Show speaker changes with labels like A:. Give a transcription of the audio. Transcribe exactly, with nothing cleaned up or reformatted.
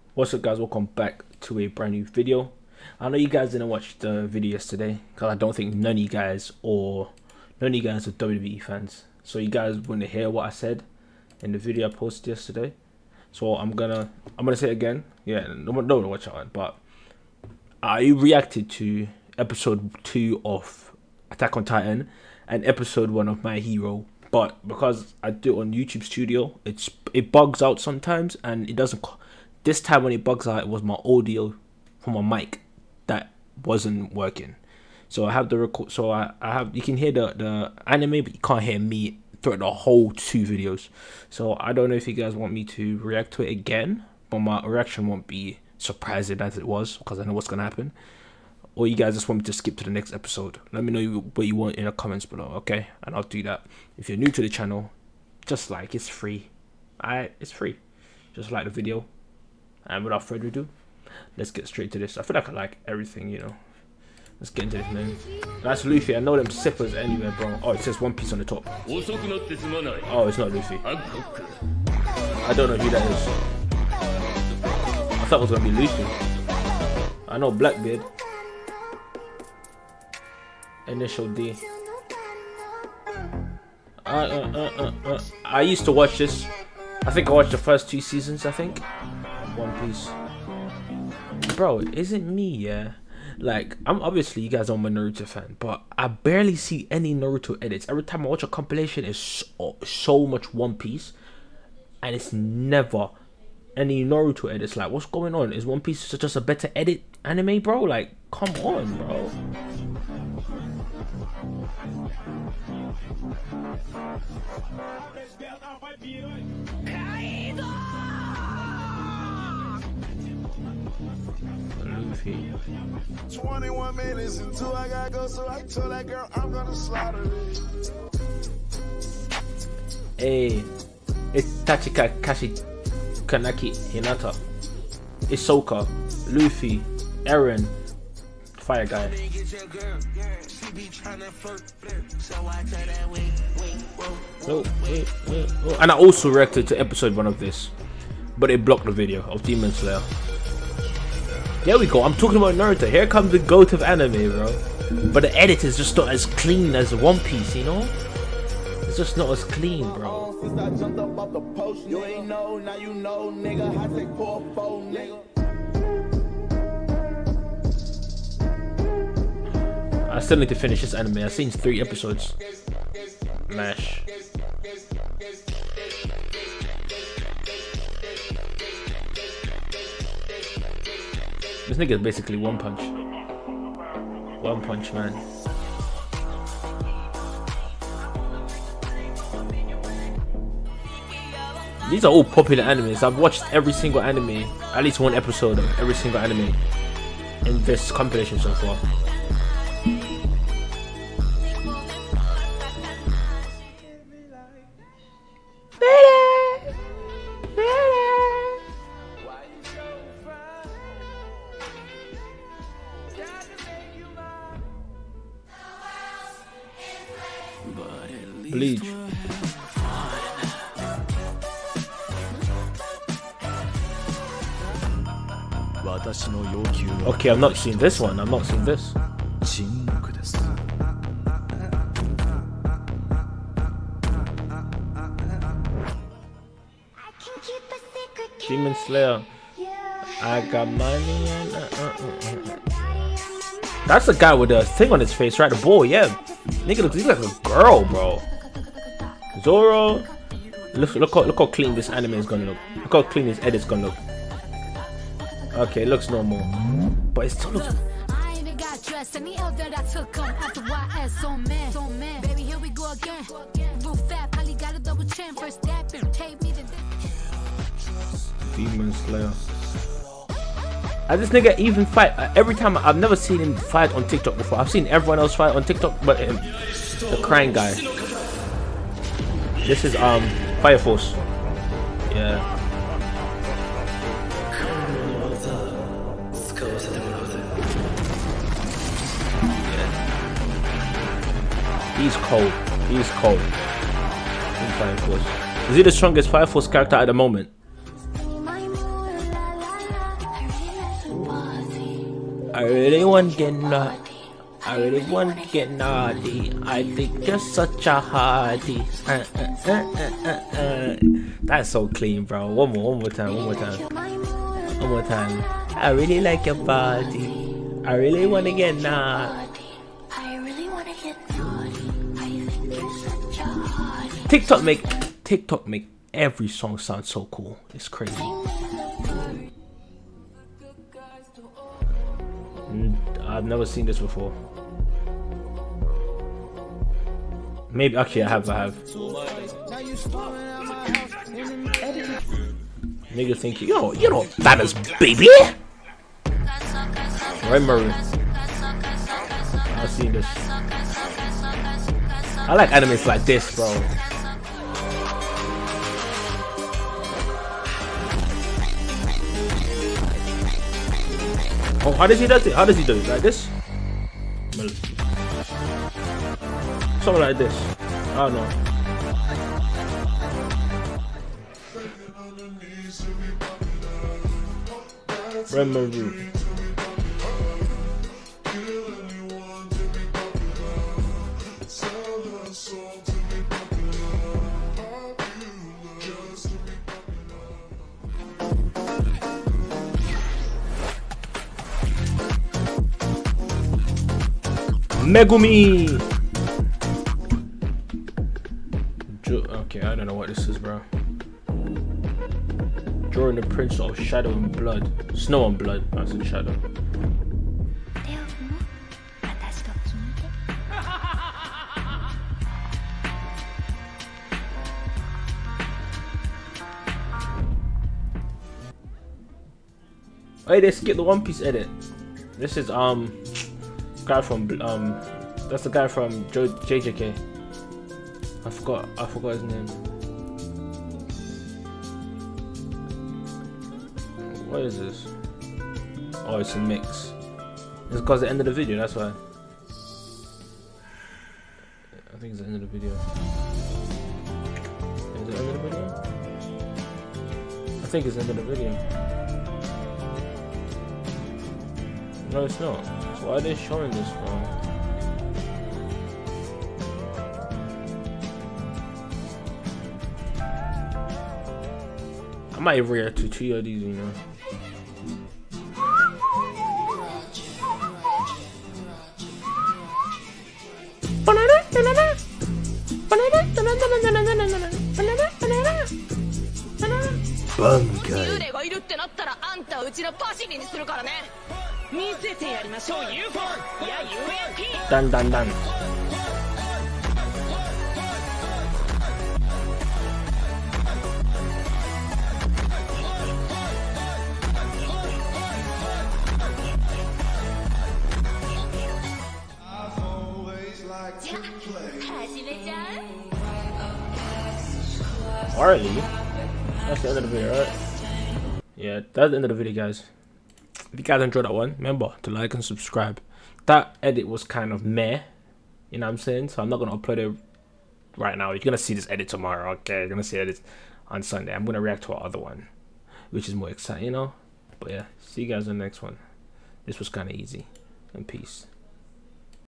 A: What's up, guys? Welcome back to a brand new video. I know you guys didn't watch the video yesterday because I don't think none of you guys or none of you guys are W W E fans, so you guys want to hear what I said in the video I posted yesterday. So I'm gonna I'm gonna say it again. Yeah, no one don't watch it, but I reacted to episode two of Attack on Titan and episode one of My Hero, but because I do it on YouTube Studio, it's it bugs out sometimes, and it doesn't. This time when it bugs out, it was my audio from my mic that wasn't working. So I have the record. So I, I have you can hear the the anime, but you can't hear me throughout the whole two videos. So I don't know if you guys want me to react to it again, but my reaction won't be surprising as it was because I know what's gonna happen. Or you guys just want me to skip to the next episode. Let me know what you want in the comments below, okay? And I'll do that. If you're new to the channel, just like, it's free. Alright, it's free. Just like the video. And without further ado, let's get straight to this. I feel like I like everything, you know. Let's get into this, man. That's Luffy. I know them sippers anywhere, bro. Oh, it says One Piece on the top. Oh, it's not Luffy. I don't know who that is. I thought it was gonna be Luffy. I know Blackbeard. Initial D. Uh, uh, uh, uh, uh. I used to watch this. I think I watched the first two seasons, I think. One Piece. Bro, is it me, yeah? Like, I'm obviously, you guys are my Naruto fan, but I barely see any Naruto edits. Every time I watch a compilation, it's so, so much One Piece, and it's never any Naruto edits. Like, what's going on? Is One Piece just a better edit anime, bro? Like, come on, bro. Luffy.
B: twenty-one minutes until I gotta go, so I told that girl I'm gonna slaughter it.
A: Hey, it's Tachika Kashi Kanaki Hinata, Isoka, Luffy, Eren, Fire Guy. No, wait, wait, oh. And I also reacted to episode one of this, but it blocked the video of Demon Slayer. There we go. I'm talking about Naruto. Here comes the goat of anime, bro. But the edit is just not as clean as One Piece, you know? It's just not as clean, bro. I still need to finish this anime. I've seen three episodes. Mash. This nigga is basically One Punch. One Punch Man. These are all popular animes. I've watched every single anime, at least one episode of every single anime in this compilation so far. Bleach. Okay, I've not seen this one. I've not seen this. Demon Slayer. I got money and uh, uh, uh, uh. That's the guy with the thing on his face, right? The boy, yeah. Nigga looks, he's like a girl, bro. Zoro. Look, look how, look how clean this anime is gonna look. Look how clean this edit's gonna look. Okay, it looks normal, but it still looks. Demon Slayer. Has this nigga even fight? Uh, every time I've never seen him fight on TikTok before. I've seen everyone else fight on TikTok, but him, the crying guy. This is um Fire Force. Yeah. yeah. He's cold. He's cold. In Fire Force. Is he the strongest Fire Force character at the moment? I really want to get naughty. I really want to get naughty. I think you're such a hottie. Uh, uh, uh, uh, uh. That's so clean, bro. One more, one more time, one more time. One more time. I really like your body. I really want to get naughty.
C: I really want to get naughty. I think you're such a hottie.
A: TikTok make TikTok make every song sound so cool. It's crazy. Mm, I've never seen this before. Maybe actually I have. I have. Nigga think you know you know that is baby. Right, Maroon. I've seen this. I like animes like this, bro. Oh, how does he do it? How does he do it? Like this? Something like this. I don't know. Remember. Megumi. Okay, I don't know what this is, bro. Drawing the prince of shadow and blood. Snow and blood. That's in shadow. Hey, they skipped the One Piece edit. This is um guy from um that's the guy from J J K. I forgot I forgot his name. What is this? Oh, it's a mix. It's because the end of the video, that's why. I think it's the end of the video. Is it the end of the video? I think it's the end of the video. No, it's not. So why are they showing this from? I might react to two of these, you know. Bunkai. Dun dun dun. Alrighty, that's the end of the video, right? Yeah, that's the end of the video, guys. If you guys enjoyed that one, remember to like and subscribe. That edit was kind of meh, you know what I'm saying? So I'm not gonna upload it right now. You're gonna see this edit tomorrow, okay? You're gonna see it on Sunday. I'm gonna react to our other one, which is more exciting, you know? But yeah, see you guys in the next one. This was kind of easy, and peace.